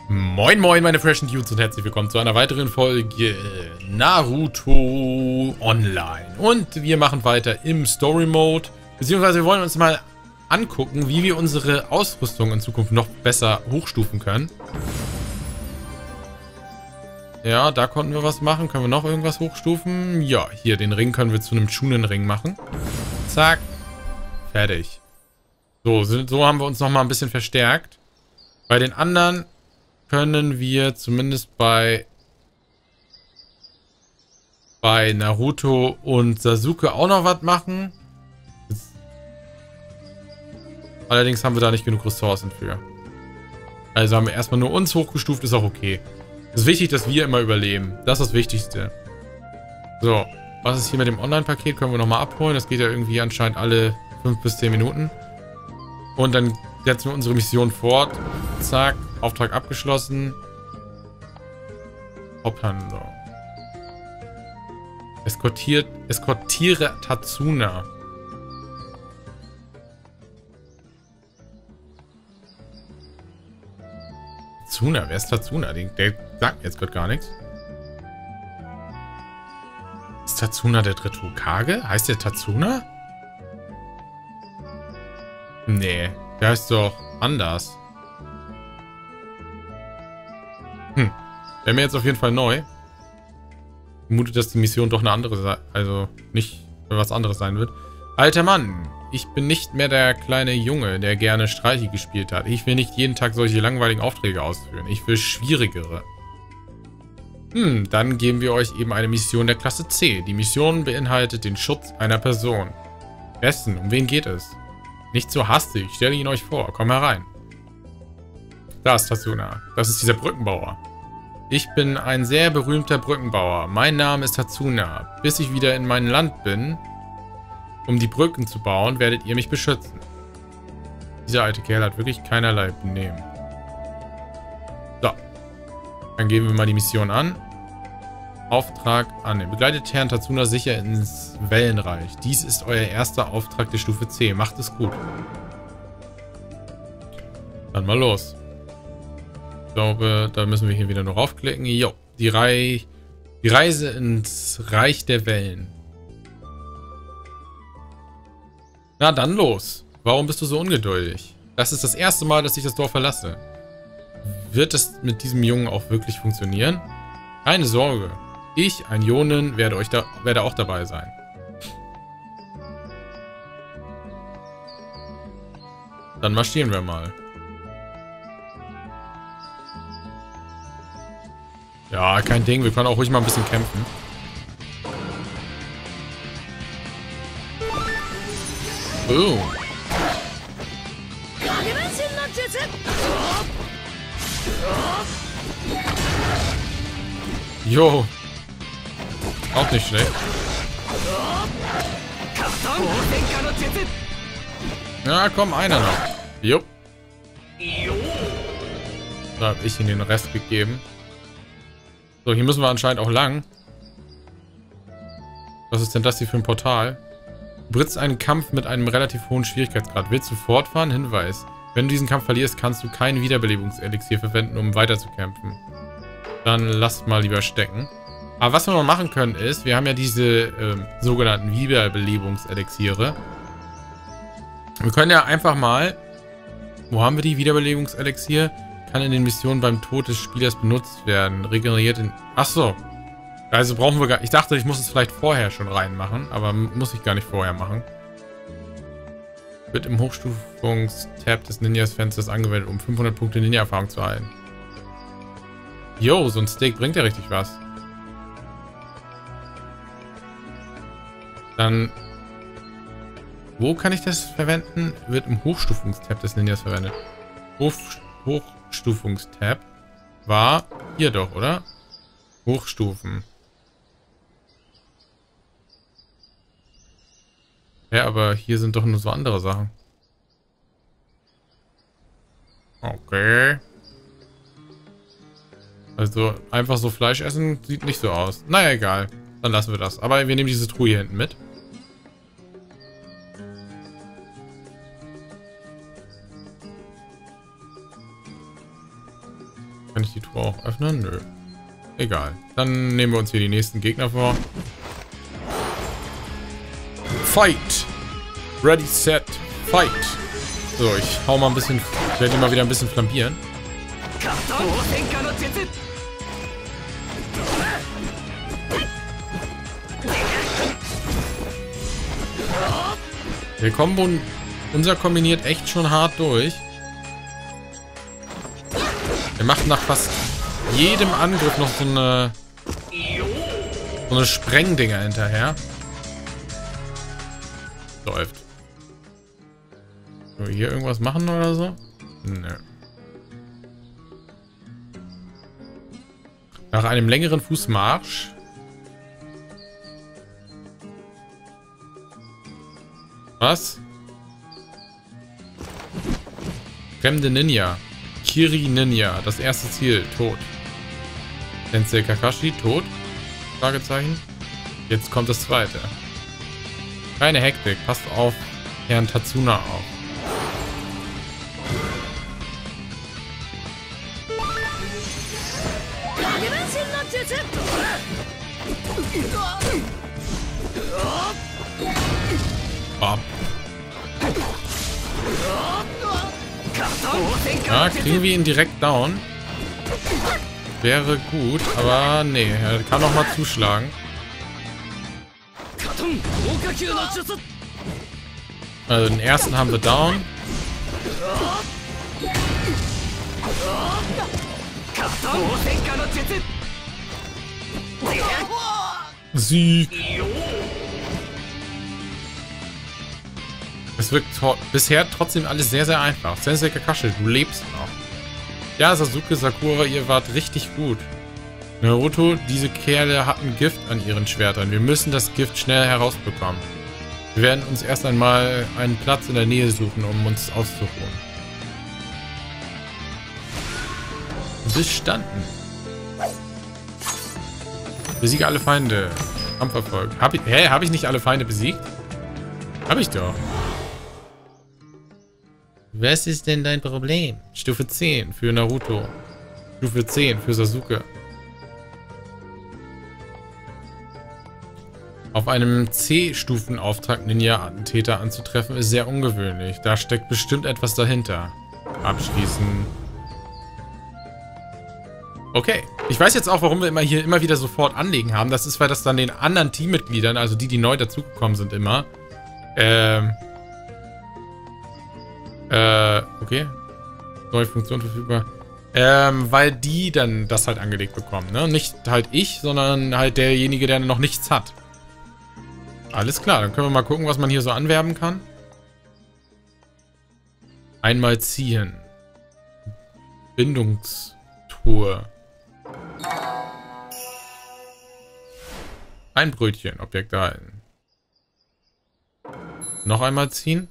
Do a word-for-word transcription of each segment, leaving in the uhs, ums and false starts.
Moin moin meine freshen Dudes und herzlich willkommen zu einer weiteren Folge Naruto Online. Und wir machen weiter im Story Mode, beziehungsweise wir wollen uns mal angucken, wie wir unsere Ausrüstung in Zukunft noch besser hochstufen können. Ja, da konnten wir was machen. Können wir noch irgendwas hochstufen? Ja, hier, den Ring können wir zu einem Chunin-Ring machen. Zack. Fertig. So, so haben wir uns nochmal ein bisschen verstärkt. Bei den anderen können wir zumindest bei bei Naruto und Sasuke auch noch was machen. Allerdings haben wir da nicht genug Ressourcen für. Also haben wir erstmal nur uns hochgestuft, ist auch okay. Es ist wichtig, dass wir immer überleben. Das ist das Wichtigste. So, was ist hier mit dem Online-Paket? Können wir nochmal abholen. Das geht ja irgendwie anscheinend alle fünf bis zehn Minuten. Und dann setzen wir unsere Mission fort. Zack, Auftrag abgeschlossen. Haupthandlung. Eskortiert, eskortiere Tatsuna. Tatsuna, wer ist Tatsuna? Der, der sagt mir jetzt gerade gar nichts. Ist Tatsuna der dritte Hokage? Heißt der Tatsuna? Nee, der heißt doch anders. Hm, wäre mir jetzt auf jeden Fall neu. Ich vermute, dass die Mission doch eine andere, also nicht was anderes sein wird. Alter Mann, ich bin nicht mehr der kleine Junge, der gerne Streiche gespielt hat. Ich will nicht jeden Tag solche langweiligen Aufträge ausführen. Ich will schwierigere. Hm, dann geben wir euch eben eine Mission der Klasse C. Die Mission beinhaltet den Schutz einer Person. Besten, um wen geht es? Nicht so hastig, ich stelle ihn euch vor. Komm herein. Da ist Tatsuna. Das ist dieser Brückenbauer. Ich bin ein sehr berühmter Brückenbauer. Mein Name ist Tatsuna. Bis ich wieder in meinem Land bin, um die Brücken zu bauen, werdet ihr mich beschützen. Dieser alte Kerl hat wirklich keinerlei Benehmen. So. Dann geben wir mal die Mission an. Auftrag annehmen. Begleitet Herrn Tatsuna sicher ins Wellenreich. Dies ist euer erster Auftrag der Stufe C. Macht es gut. Dann mal los. Ich glaube, da müssen wir hier wieder noch raufklicken. Jo, die, Rei die Reise ins Reich der Wellen. Na dann los. Warum bist du so ungeduldig? Das ist das erste Mal, dass ich das Dorf verlasse. Wird es mit diesem Jungen auch wirklich funktionieren? Keine Sorge. Ich, ein Jonin, werde euch da, werde auch dabei sein. Dann marschieren wir mal. Ja, kein Ding. Wir können auch ruhig mal ein bisschen kämpfen. Oh. Jo. Auch nicht schlecht. Ja, komm, einer noch. Jo. Da habe ich ihm den Rest gegeben. So, hier müssen wir anscheinend auch lang. Was ist denn das hier für ein Portal? Du brittst einen Kampf mit einem relativ hohen Schwierigkeitsgrad. Willst du fortfahren? Hinweis. Wenn du diesen Kampf verlierst, kannst du kein Wiederbelebungselixier verwenden, um weiterzukämpfen. Dann lasst mal lieber stecken. Aber was wir noch machen können ist, wir haben ja diese ähm, sogenannten Wiederbelebungselixiere. Wir können ja einfach mal... Wo haben wir die Wiederbelebungselixier? Kann in den Missionen beim Tod des Spielers benutzt werden. Regeneriert in... Achso. Also brauchen wir gar... Ich dachte, ich muss es vielleicht vorher schon reinmachen, aber muss ich gar nicht vorher machen. Wird im Hochstufungs-Tab des Ninjas-Fensters angewendet, um fünfhundert Punkte Ninja-Erfahrung zu erhalten. Jo, so ein Steak bringt ja richtig was. Dann... Wo kann ich das verwenden? Wird im Hochstufungs-Tab des Ninjas verwendet. Hoch... Hochstufungs-Tab war hier doch, oder? Hochstufen. Ja, aber hier sind doch nur so andere Sachen. Okay. Also einfach so Fleisch essen sieht nicht so aus. Naja, egal. Dann lassen wir das. Aber wir nehmen diese Truhe hier hinten mit. Kann ich die Truhe auch öffnen? Nö. Egal. Dann nehmen wir uns hier die nächsten Gegner vor. Fight! Ready, set, fight! So, ich hau mal ein bisschen... Ich werde die mal wieder ein bisschen flambieren. Der Kombo... Unser kombiniert echt schon hart durch. Er macht nach fast jedem Angriff noch so eine... So eine Sprengdinger hinterher. Läuft. So, hier irgendwas machen oder so? Nö. Nach einem längeren Fußmarsch. Was? Fremde Ninja. Kiri Ninja. Das erste Ziel. Tot. Sensei Kakashi. Tot? Fragezeichen. Jetzt kommt das zweite. Keine Hektik. Passt auf Herrn Tatsuna auf. Bam. Ja, kriegen wir ihn direkt down. Wäre gut, aber nee, er kann noch mal zuschlagen. Also den ersten haben wir down. Sieg. Es wirkt bisher trotzdem alles sehr, sehr einfach. Sensei Kakashi, du lebst noch. Ja, Sasuke, Sakura, ihr wart richtig gut. Naruto, diese Kerle hatten Gift an ihren Schwertern. Wir müssen das Gift schnell herausbekommen. Wir werden uns erst einmal einen Platz in der Nähe suchen, um uns auszuruhen. Bestanden. Besiege alle Feinde. Kampferfolg. Hab ich, hä, habe ich nicht alle Feinde besiegt? Hab ich doch. Was ist denn dein Problem? Stufe zehn für Naruto. Stufe zehn für Sasuke. Auf einem C-Stufen-Auftrag Ninja-Attentäter anzutreffen, ist sehr ungewöhnlich. Da steckt bestimmt etwas dahinter. Abschließen. Okay. Ich weiß jetzt auch, warum wir immer hier immer wieder sofort Anlegen haben. Das ist, weil das dann den anderen Teammitgliedern, also die, die neu dazugekommen sind, immer, ähm, Äh, okay. Neue Funktion verfügbar. Ähm, weil die dann das halt angelegt bekommen, ne? Nicht halt ich, sondern halt derjenige, der noch nichts hat. Alles klar, dann können wir mal gucken, was man hier so anwerben kann. Einmal ziehen. Bindungstour. Ein Brötchen, Objekt erhalten. Noch einmal ziehen.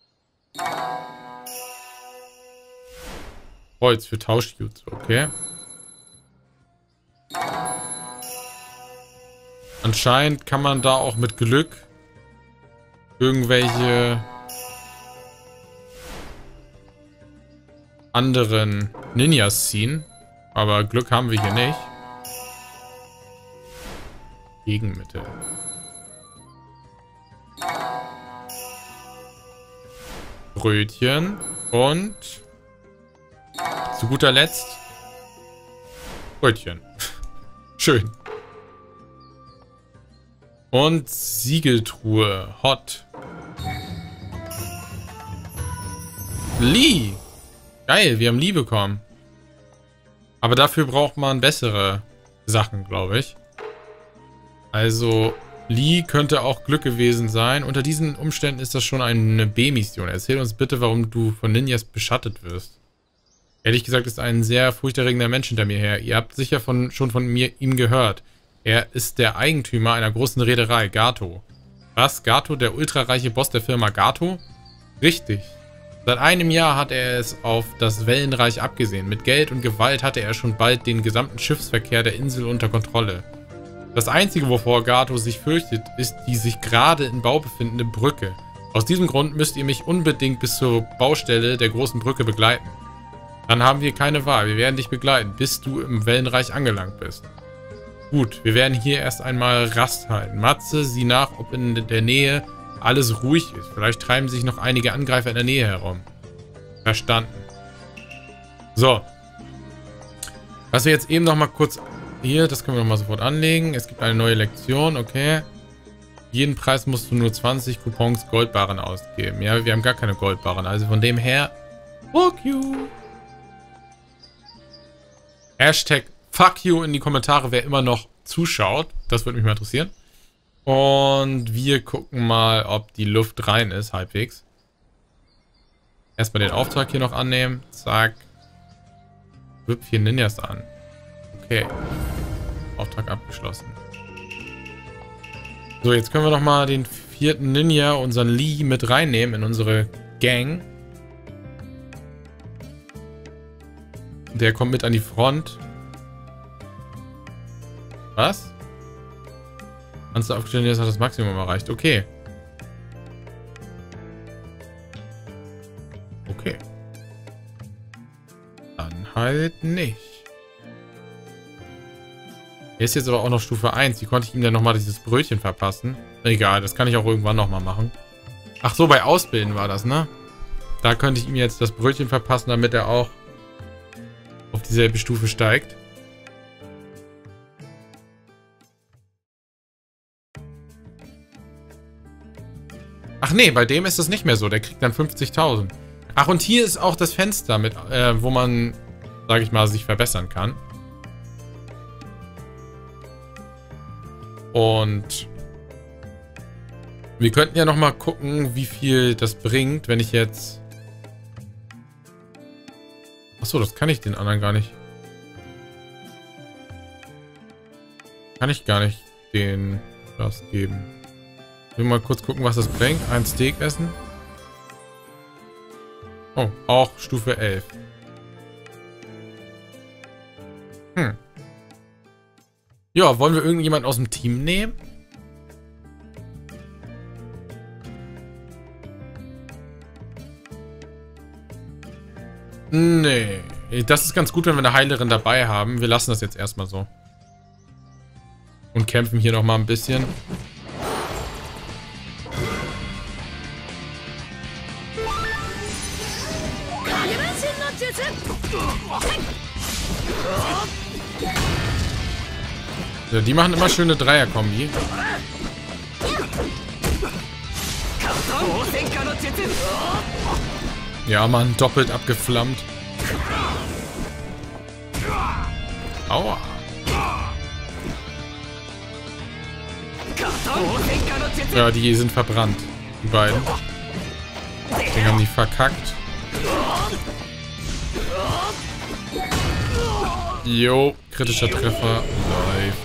Holz für Tauschjutsu, okay. Anscheinend kann man da auch mit Glück irgendwelche anderen Ninjas ziehen. Aber Glück haben wir hier nicht. Gegenmittel. Brötchen und zu guter Letzt Brötchen. Schön. Und Siegeltruhe. Hot. Lee. Geil, wir haben Lee bekommen. Aber dafür braucht man bessere Sachen, glaube ich. Also, Lee könnte auch Glück gewesen sein. Unter diesen Umständen ist das schon eine B-Mission. Erzähl uns bitte, warum du von Ninjas beschattet wirst. Ehrlich gesagt ist ein sehr furchterregender Mensch hinter mir her. Ihr habt sicher von, schon von mir ihm gehört. Er ist der Eigentümer einer großen Reederei, Gato. Was? Gato, der ultrareiche Boss der Firma Gato? Richtig. Seit einem Jahr hat er es auf das Wellenreich abgesehen. Mit Geld und Gewalt hatte er schon bald den gesamten Schiffsverkehr der Insel unter Kontrolle. Das Einzige, wovor Gato sich fürchtet, ist die sich gerade in Bau befindende Brücke. Aus diesem Grund müsst ihr mich unbedingt bis zur Baustelle der großen Brücke begleiten. Dann haben wir keine Wahl. Wir werden dich begleiten, bis du im Wellenreich angelangt bist. Gut, wir werden hier erst einmal Rast halten. Matze, sieh nach, ob in der Nähe alles ruhig ist. Vielleicht treiben sich noch einige Angreifer in der Nähe herum. Verstanden. So. Was wir jetzt eben noch mal kurz... Hier, das können wir noch mal sofort anlegen. Es gibt eine neue Lektion, okay. Jeden Preis musst du nur zwanzig Coupons Goldbarren ausgeben. Ja, wir haben gar keine Goldbarren. Also von dem her... Fuck you. Hashtag Fuck you in die Kommentare, wer immer noch zuschaut. Das würde mich mal interessieren. Und wir gucken mal, ob die Luft rein ist, halbwegs. Erstmal den Auftrag hier noch annehmen. Zack. Whip vier Ninjas an. Okay. Auftrag abgeschlossen. So, jetzt können wir noch mal den vierten Ninja, unseren Lee, mit reinnehmen in unsere Gang. Der kommt mit an die Front. Was? Kannst du aufgestellt, jetzt hat das Maximum erreicht. Okay. Okay. Dann halt nicht. Er ist jetzt aber auch noch Stufe eins. Wie konnte ich ihm denn nochmal dieses Brötchen verpassen? Egal, das kann ich auch irgendwann nochmal machen. Ach so, bei Ausbilden war das, ne? Da könnte ich ihm jetzt das Brötchen verpassen, damit er auch auf dieselbe Stufe steigt. Ach nee, bei dem ist das nicht mehr so. Der kriegt dann fünfzigtausend. Ach, und hier ist auch das Fenster, mit, äh, wo man, sage ich mal, sich verbessern kann. Und wir könnten ja nochmal gucken, wie viel das bringt, wenn ich jetzt... Achso, das kann ich den anderen gar nicht. Kann ich gar nicht den das geben. Ich will mal kurz gucken, was das bringt. Ein Steak essen. Oh, auch Stufe elf. Hm. Ja, wollen wir irgendjemand aus dem Team nehmen? Nee. Das ist ganz gut, wenn wir eine Heilerin dabei haben. Wir lassen das jetzt erstmal so. Und kämpfen hier nochmal ein bisschen. Ja, die machen immer schöne Dreier-Kombi. Ja, Mann, doppelt abgeflammt. Aua. Ja, die sind verbrannt. Die beiden. Die haben die verkackt. Jo, kritischer Treffer. Läuft.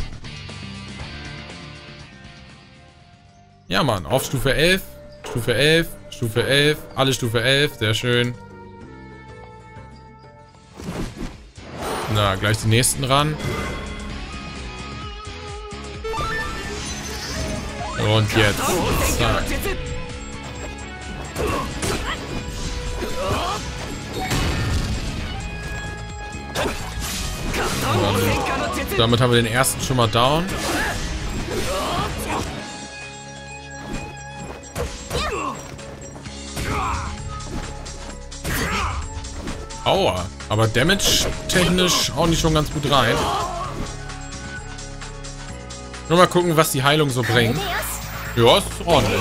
Ja, Mann, auf Stufe elf. Stufe elf. Stufe elf. Alle Stufe elf. Sehr schön. Na, gleich die nächsten ran. Und jetzt. Zack. Dann, damit haben wir den ersten schon mal down. Aua. Aber damage-technisch auch nicht schon ganz gut rein. Nur mal gucken, was die Heilung so bringt. Ja, ist ordentlich.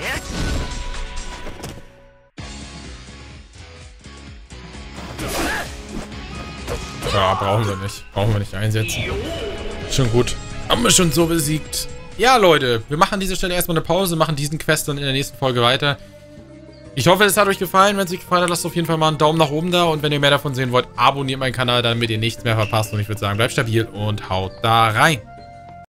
Ja, brauchen wir nicht. Brauchen wir nicht einsetzen. Schon gut. Haben wir schon so besiegt. Ja, Leute. Wir machen an dieser Stelle erstmal eine Pause, machen diesen Quest dann in der nächsten Folge weiter. Ich hoffe, es hat euch gefallen. Wenn es euch gefallen hat, lasst auf jeden Fall mal einen Daumen nach oben da. Und wenn ihr mehr davon sehen wollt, abonniert meinen Kanal, damit ihr nichts mehr verpasst. Und ich würde sagen, bleibt stabil und haut da rein.